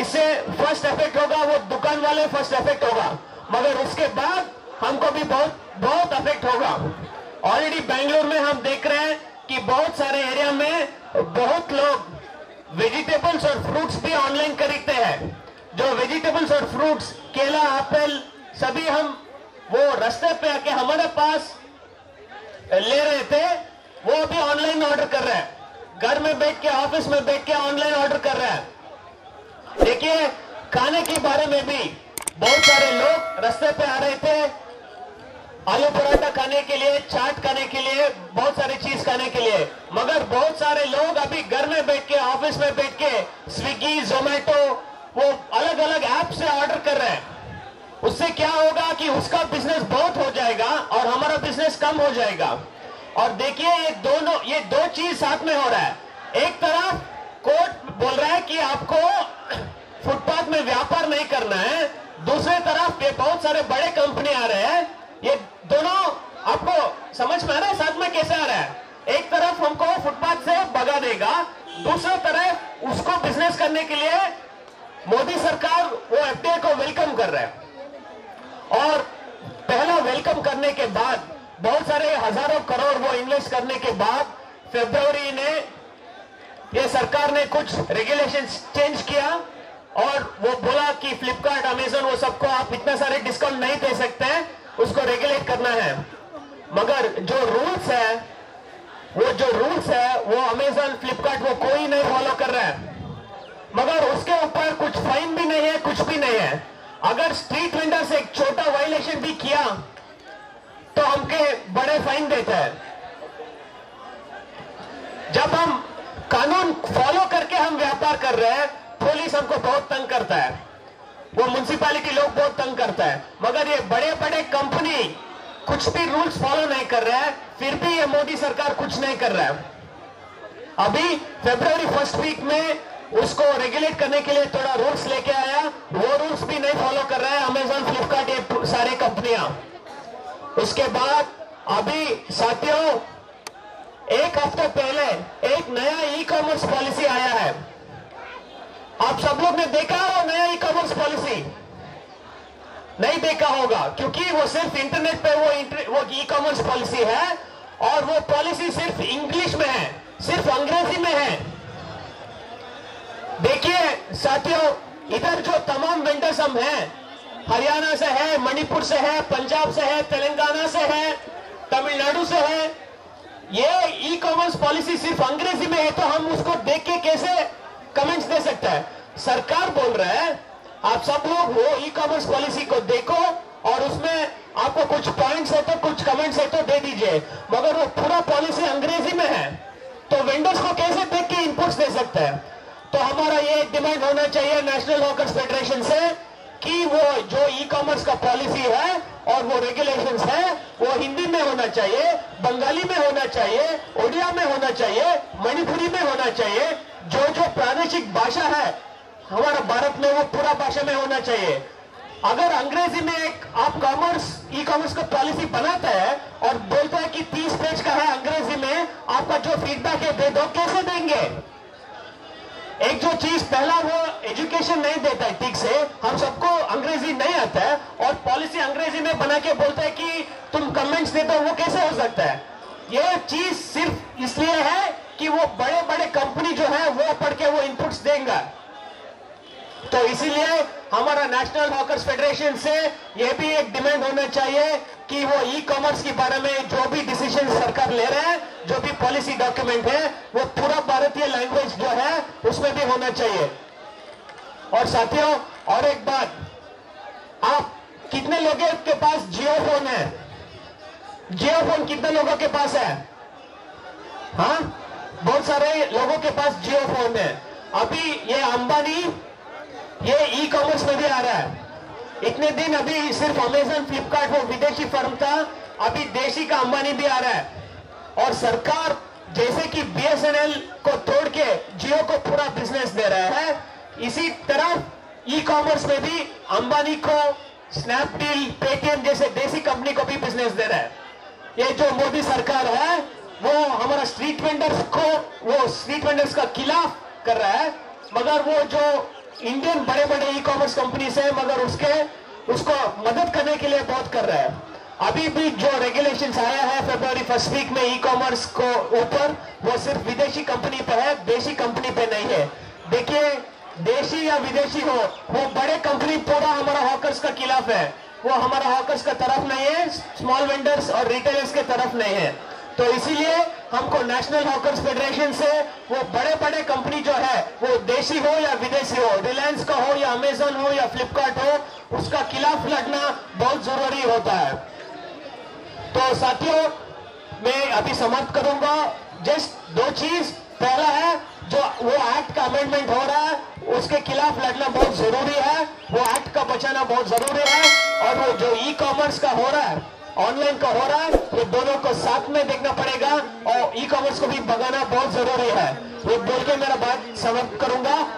जिससे first effect होगा वो दुकान वाले फर्स्ट इफेक्ट होगा, मगर उसके बाद हमको भी बहुत बहुत इफेक्ट होगा। ऑलरेडी बेंगलुरु में हम देख रहे हैं कि बहुत सारे एरिया में बहुत लोग वेजिटेबल्स और फ्रूट्स भी ऑनलाइन खरीदते हैं। जो वेजिटेबल्स और फ्रूट्स, केला, एप्पल, सभी हम वो रास्ते पे आके हमारे पास ले रहे थे, वो अभी ऑनलाइन ऑर्डर कर रहे हैं। घर में बैठ के, ऑफिस में बैठ के ऑनलाइन ऑर्डर कर रहे हैं। देखिए, खाने के बारे में भी बहुत सारे लोग रास्ते पे आ रहे थे आलू पराठा खाने के लिए, चाट खाने के लिए, बहुत सारी चीज खाने के लिए, मगर बहुत सारे लोग अभी घर में बैठ के, ऑफिस में बैठ के स्विगी, जोमेटो, वो अलग अलग ऐप से ऑर्डर कर रहे हैं। उससे क्या होगा कि उसका बिजनेस बहुत हो जाएगा और हमारा बिजनेस कम हो जाएगा। और देखिए, ये दो चीज साथ में हो रहा है। एक तरफ कोर्ट बोल रहा है कि आपको फुटपाथ में व्यापार नहीं करना है, दूसरी तरफ ये बहुत सारे बड़े कंपनी आ रहे हैं। ये दोनों आपको समझ में आ रहा है साथ में कैसे आ रहा है? एक तरफ हमको फुटपाथ से भगा देगा, दूसरी तरफ उसको बिजनेस करने के लिए मोदी सरकार वो एफडीआई को वेलकम कर रहा है। और पहला वेलकम करने के बाद, बहुत सारे हजारों करोड़ वो इन्वेस्ट करने के बाद, फरवरी ने ये सरकार ने कुछ रेगुलेशंस चेंज किया और वो बोला कि फ्लिपकार्ट, अमेजन, वो सबको आप इतना सारे डिस्काउंट नहीं दे सकते हैं, उसको रेगुलेट करना है। मगर जो रूल्स है वो अमेजन, फ्लिपकार्ट, वो कोई नहीं फॉलो कर रहा है। मगर उसके ऊपर कुछ फाइन भी नहीं है, कुछ भी नहीं है। अगर स्ट्रीट वेंडर से एक छोटा वायलेशन भी किया तो हमके बड़े फाइन देता है। जब हम कानून फॉलो करके हम व्यापार कर रहे हैं, पुलिस हमको बहुत तंग करता है, वो म्युनिसिपैलिटी लोग बहुत तंग करता है। मगर ये बड़े बड़े कंपनी कुछ भी रूल्स फॉलो नहीं कर रहा है, फिर भी ये मोदी सरकार कुछ नहीं कर रहा है। अभी फरवरी फर्स्ट वीक में उसको रेगुलेट करने के लिए थोड़ा रूल्स लेके आया, वो रूल्स भी नहीं फॉलो कर रहा है अमेजन, फ्लिपकार्ट, ये सारे कंपनियां। उसके बाद अभी साथियों, एक हफ्ते पहले एक नया ई कॉमर्स पॉलिसी आया है। आप सब लोग ने देखा हो नया ई कॉमर्स पॉलिसी? नहीं देखा होगा, क्योंकि वो सिर्फ इंटरनेट पे वो ई कॉमर्स पॉलिसी है और वो पॉलिसी सिर्फ इंग्लिश में है, सिर्फ अंग्रेजी में है। देखिए साथियों, इधर जो तमाम वेंडर्स हम हैं, हरियाणा से है, मणिपुर से है, पंजाब से है, तेलंगाना से है, तमिलनाडु से है, ये ई कॉमर्स पॉलिसी सिर्फ अंग्रेजी में है, तो हम उसको देख के कैसे कमेंट्स दे सकते हैं? सरकार बोल रहा है आप सब लोग वो ई कॉमर्स पॉलिसी को देखो और उसमें आपको कुछ पॉइंट्स है तो, कुछ कमेंट्स है तो दे दीजिए, मगर वो पूरा पॉलिसी अंग्रेजी में है, तो वेंडर्स को कैसे देख के इनपुट्स दे सकते हैं? तो हमारा ये डिमांड होना चाहिए नेशनल हॉकर्स फेडरेशन से कि वो जो ई कॉमर्स का पॉलिसी है और वो रेगुलेशंस है, वो हिंदी में होना चाहिए, बंगाली में होना चाहिए, ओडिया में होना चाहिए, मणिपुरी में होना चाहिए। जो जो प्रादेशिक भाषा है हमारा भारत में, वो पूरा भाषा में होना चाहिए। अगर अंग्रेजी में एक आप ई कॉमर्स का पॉलिसी बनाता है और बोलता है कि 30 पेज का है अंग्रेजी में, आपका जो फीडबैक है दे दो, कैसे देंगे? एक जो चीज, पहला वो एजुकेशन नहीं देता है ठीक से, हम सबको अंग्रेजी नहीं आता है और पॉलिसी अंग्रेजी में बना के बोलता है कि तुम कमेंट्स दे दो, वो कैसे हो सकता है? ये चीज सिर्फ इसलिए है कि वो बड़े बड़े कंपनी जो है वो पढ़ के वो इनपुट्स देंगे। तो इसीलिए हमारा नेशनल हॉकर्स फेडरेशन से ये भी एक डिमांड होना चाहिए कि वो ई कॉमर्स के बारे में जो भी डिसीजन सरकार ले रहे हैं, जो भी पॉलिसी डॉक्यूमेंट है, वो पूरा भारतीय लैंग्वेज जो है उसमें भी होना चाहिए। और साथियों, और एक बात, आप कितने लोगों के पास जियो फोन है? जियो फोन कितने लोगों के पास है? हाँ, बहुत सारे लोगों के पास जियो फोन है। अभी ये अंबानी ये ई कॉमर्स में भी आ रहा है। इतने दिन अभी सिर्फ अमेजन, फ्लिपकार्ट वो विदेशी फर्म था, अभी देशी का अंबानी भी आ रहा है। और सरकार जैसे कि बीएसएनएल को तोड़ के जियो को पूरा बिजनेस दे रहा है, इसी तरह ई कॉमर्स में भी अंबानी को, स्नैपडील, पेटीएम जैसे देसी कंपनी को भी बिजनेस दे रहा है। ये जो मोदी सरकार है वो हमारा स्ट्रीट वेंडर्स का खिलाफ कर रहा है, मगर वो जो इंडियन बड़े बड़े ई कॉमर्स कंपनी है, मगर उसको मदद करने के लिए बहुत कर रहा है। अभी भी जो रेगुलेशंस आया है फरवरी फर्स्ट वीक में ई कॉमर्स को ऊपर, वो सिर्फ विदेशी कंपनी पे है, देशी कंपनी पे नहीं है। देखिए, देशी या विदेशी हो, वो बड़े कंपनी पूरा हमारा हॉकर्स का खिलाफ है, वो हमारा हॉकर्स का तरफ नहीं है, स्मॉल वेंडर्स और रिटेलर्स के तरफ नहीं है। तो इसीलिए हमको नेशनल हॉकर्स फेडरेशन से वो बड़े बड़े कंपनी जो है, वो देशी हो या विदेशी हो, रिलायंस का हो या अमेजन हो या फ्लिपकार्ट हो, उसका खिलाफ लड़ना बहुत जरूरी होता है। तो साथियों, मैं अभी समाप्त करूंगा। जस्ट दो चीज, पहला है जो वो एक्ट का अमेंडमेंट हो रहा है, उसके खिलाफ लड़ना बहुत जरूरी है, वो एक्ट का बचाना बहुत जरूरी है। और वो जो ई कॉमर्स का हो रहा है, ऑनलाइन का हो रहा है, ये दोनों को साथ में देखना पड़ेगा और ई कॉमर्स को भी भगाना बहुत जरूरी है। ये बोल के मेरा बात समाप्त करूंगा।